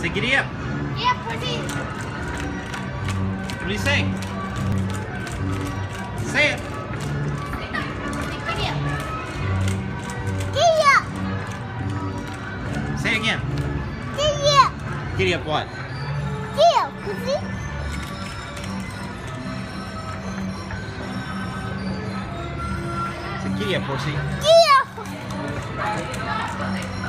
Say giddy up. Yeah, pussy. What do you say? Say it. Giddy up. Giddy up. Say it again. Giddy up. Giddy up what? Giddy up, pussy. Say giddy up, horsey. Giddy up.